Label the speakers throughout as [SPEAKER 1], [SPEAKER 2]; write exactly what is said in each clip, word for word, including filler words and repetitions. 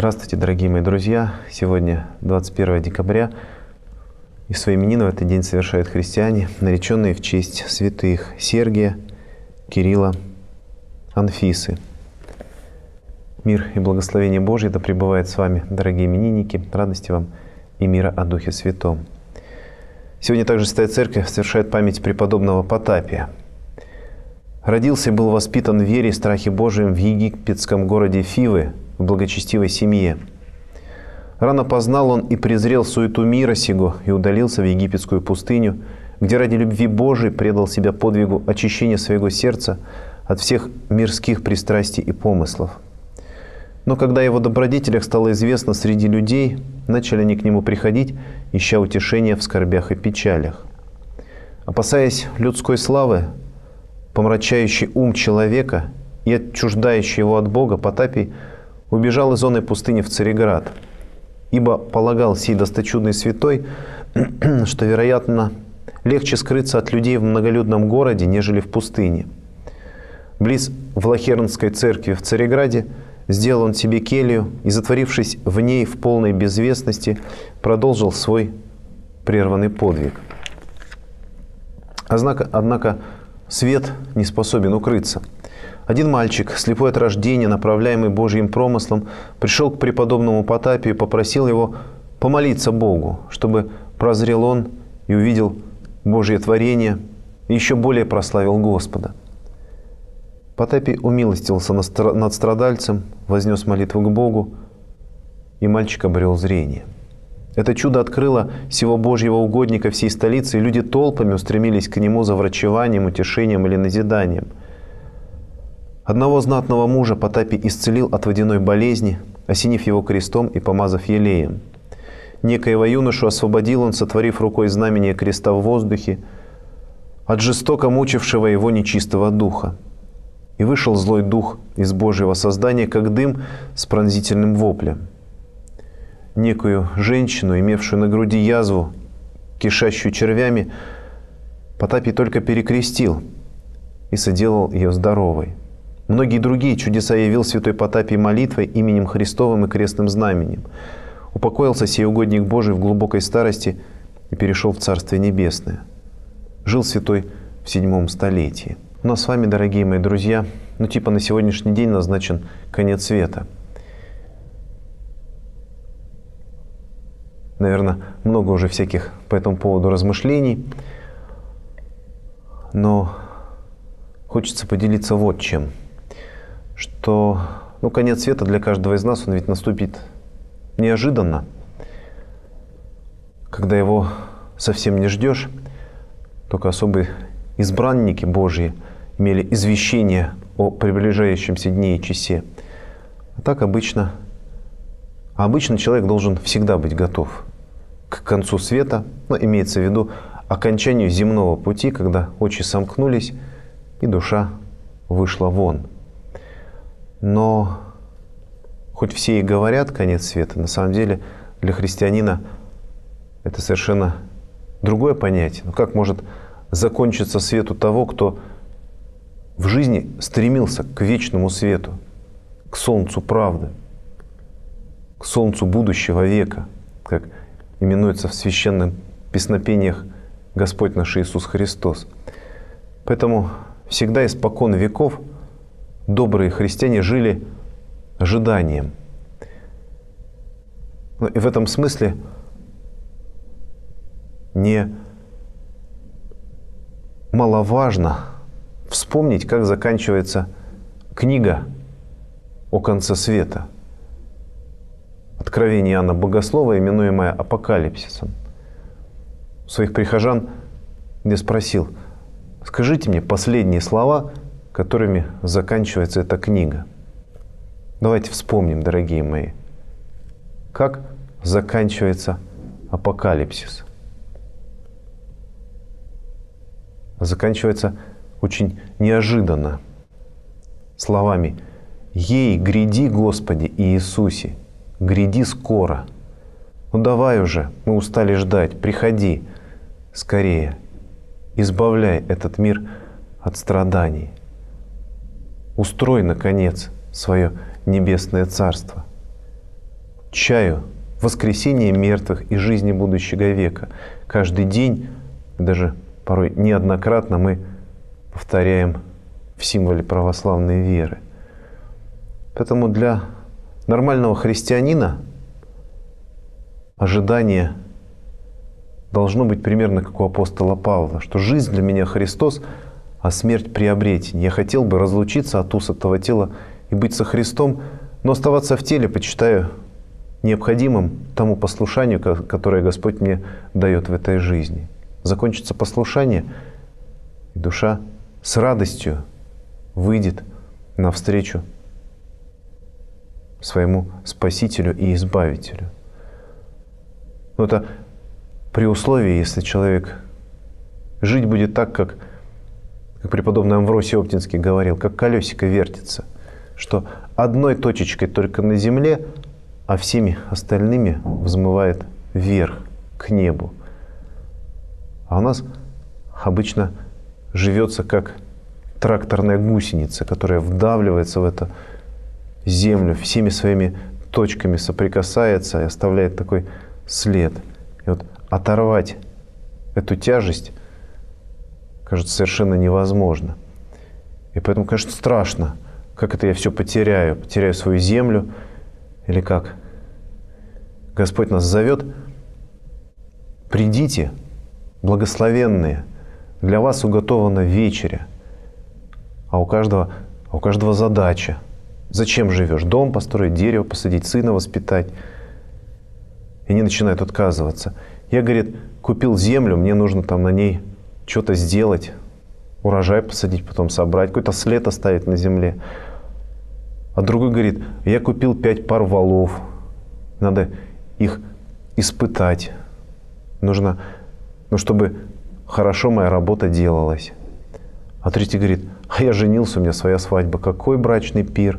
[SPEAKER 1] Здравствуйте, дорогие мои друзья! Сегодня двадцать первое декабря, и свои именины в этот день совершают христиане, нареченные в честь святых Сергия, Кирилла, Анфисы. Мир и благословение Божье да пребывает с вами, дорогие именинники, радости вам и мира о Духе Святом. Сегодня также Святая Церковь совершает память преподобного Потапия. Родился и был воспитан в вере и страхе Божием в египетском городе Фивы, в благочестивой семье. Рано познал он и презрел суету мира сего и удалился в египетскую пустыню, где ради любви Божией предал себя подвигу очищения своего сердца от всех мирских пристрастий и помыслов. Но когда о его добродетелях стало известно среди людей, начали они к нему приходить, ища утешения в скорбях и печалях. Опасаясь людской славы, помрачающий ум человека и отчуждающий его от Бога, Потапий убежал из зоны пустыни в Цареград, ибо полагал сей досточудный святой, что, вероятно, легче скрыться от людей в многолюдном городе, нежели в пустыне. Близ Влахернской церкви в Цареграде сделал он себе келью и, затворившись в ней в полной безвестности, продолжил свой прерванный подвиг. Однако, однако свет не способен укрыться. Один мальчик, слепой от рождения, направляемый Божьим промыслом, пришел к преподобному Потапию и попросил его помолиться Богу, чтобы прозрел он и увидел Божье творение и еще более прославил Господа. Потапий умилостился над страдальцем, вознес молитву к Богу, и мальчик обрел зрение. Это чудо открыло сего Божьего угодника всей столице, и люди толпами устремились к нему за врачеванием, утешением или назиданием. Одного знатного мужа Потапий исцелил от водяной болезни, осенив его крестом и помазав елеем. Некоего юношу освободил он, сотворив рукой знамение креста в воздухе от жестоко мучившего его нечистого духа. И вышел злой дух из Божьего создания, как дым с пронзительным воплем. Некую женщину, имевшую на груди язву, кишащую червями, Потапий только перекрестил и соделал ее здоровой. Многие другие чудеса явил святой Потапий молитвой, именем Христовым и крестным знаменем. Упокоился сей угодник Божий в глубокой старости и перешел в Царствие Небесное. Жил святой в седьмом столетии. У нас с вами, дорогие мои друзья, ну типа на сегодняшний день назначен конец света. Наверное, много уже всяких по этому поводу размышлений, но хочется поделиться вот чем. Что ну, конец света для каждого из нас, он ведь наступит неожиданно, когда его совсем не ждешь. Только особые избранники Божьи имели извещение о приближающемся дне и часе. А так обычно, а обычно человек должен всегда быть готов к концу света, но имеется в виду окончанию земного пути, когда очи сомкнулись и душа вышла вон. Но хоть все и говорят конец света, на самом деле для христианина это совершенно другое понятие. Ну как может закончиться свет у того, кто в жизни стремился к вечному свету, к солнцу правды, к солнцу будущего века, как именуется в священных песнопениях Господь наш Иисус Христос. Поэтому всегда испокон веков добрые христиане жили ожиданием. Ну, и в этом смысле не маловажно вспомнить, как заканчивается книга о конце света. Откровение Иоанна Богослова, именуемое Апокалипсисом. Своих прихожан я спросил: скажите мне последние слова, которыми заканчивается эта книга. Давайте вспомним, дорогие мои, как заканчивается Апокалипсис. Заканчивается очень неожиданно словами: «Ей, гряди, Господи Иисусе, гряди скоро». Ну давай уже, мы устали ждать, приходи скорее, избавляй этот мир от страданий. Устрой, наконец, свое небесное царство. чаю воскресения мертвых и жизни будущего века. Каждый день, даже порой неоднократно, мы повторяем в символе православной веры. Поэтому для нормального христианина ожидание должно быть примерно как у апостола Павла, что жизнь для меня Христос, а смерть приобретение. Я хотел бы разлучиться от уз этого тела и быть со Христом, но оставаться в теле почитаю необходимым тому послушанию, которое Господь мне дает в этой жизни. Закончится послушание, и душа с радостью выйдет навстречу своему Спасителю и Избавителю. Но это при условии, если человек жить будет так, как, как преподобный Амвросий Оптинский говорил, как колесико вертится, что одной точечкой только на земле, а всеми остальными взмывает вверх, к небу. А у нас обычно живется как тракторная гусеница, которая вдавливается в эту землю, всеми своими точками соприкасается и оставляет такой след. И вот оторвать эту тяжесть, кажется, совершенно невозможно. И поэтому, конечно, страшно, как это я все потеряю, потеряю свою землю, или как? Господь нас зовет: придите, благословенные, для вас уготована вечеря, а у каждого, а у каждого задача. Зачем живешь? Дом построить, дерево посадить, сына воспитать. И они начинают отказываться. Я, говорит, купил землю, мне нужно там на ней что-то сделать, урожай посадить, потом собрать, какой-то след оставить на земле. А другой говорит: я купил пять пар валов, надо их испытать. Нужно, ну, чтобы хорошо моя работа делалась. А третий говорит: а я женился, у меня своя свадьба. Какой брачный пир?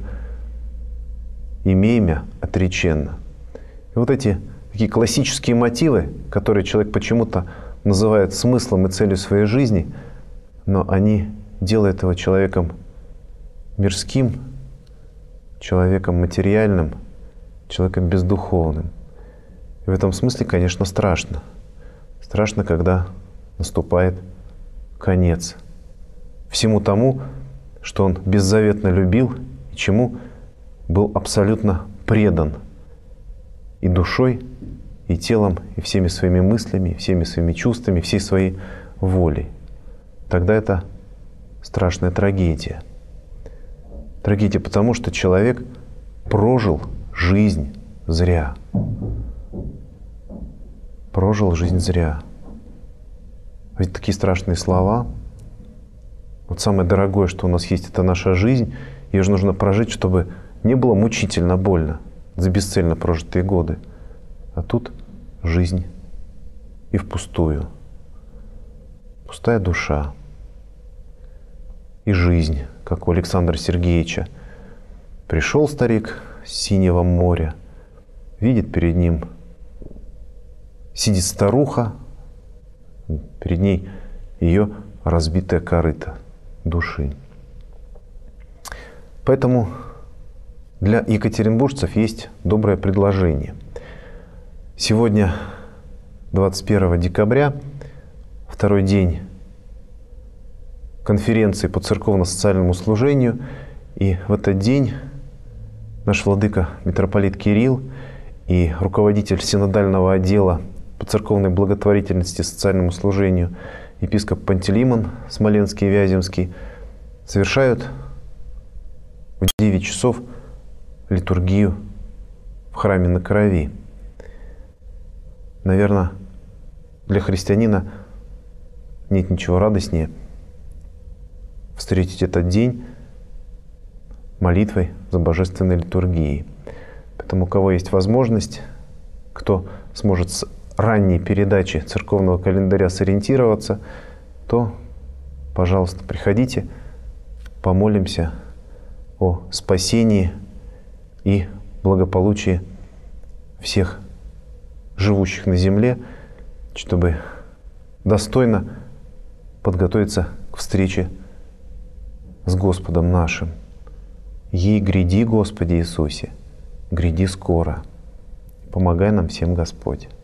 [SPEAKER 1] Имей мя отреченно. И вот эти такие классические мотивы, которые человек почему-то называет смыслом и целью своей жизни, но они делают его человеком мирским, человеком материальным, человеком бездуховным. И в этом смысле, конечно, страшно. Страшно, когда наступает конец всему тому, что он беззаветно любил и чему был абсолютно предан и душой, и телом, и всеми своими мыслями, и всеми своими чувствами, всей своей волей. Тогда это страшная трагедия. Трагедия потому, что человек прожил жизнь зря. Прожил жизнь зря. Ведь такие страшные слова. Вот самое дорогое, что у нас есть, это наша жизнь. Ее же нужно прожить, чтобы не было мучительно больно за бесцельно прожитые годы. А тут жизнь и впустую. Пустая душа. И жизнь, как у Александра Сергеевича. Пришел старик с синего моря, видит перед ним, сидит старуха, перед ней ее разбитое корыто души. Поэтому для екатеринбуржцев есть доброе предложение. Сегодня, двадцать первого декабря, второй день конференции по церковно-социальному служению, и в этот день наш владыка митрополит Кирилл и руководитель синодального отдела по церковной благотворительности и социальному служению епископ Пантелеймон Смоленский и Вяземский совершают в девять часов литургию в храме на Крови. Наверное, для христианина нет ничего радостнее встретить этот день молитвой за божественной литургией. Поэтому у кого есть возможность, кто сможет с ранней передачи церковного календаря сориентироваться, то, пожалуйста, приходите, помолимся о спасении и благополучии всех живущих на земле, чтобы достойно подготовиться к встрече с Господом нашим. Ей гряди, Господи Иисусе, гряди скоро. Помогай нам всем, Господь.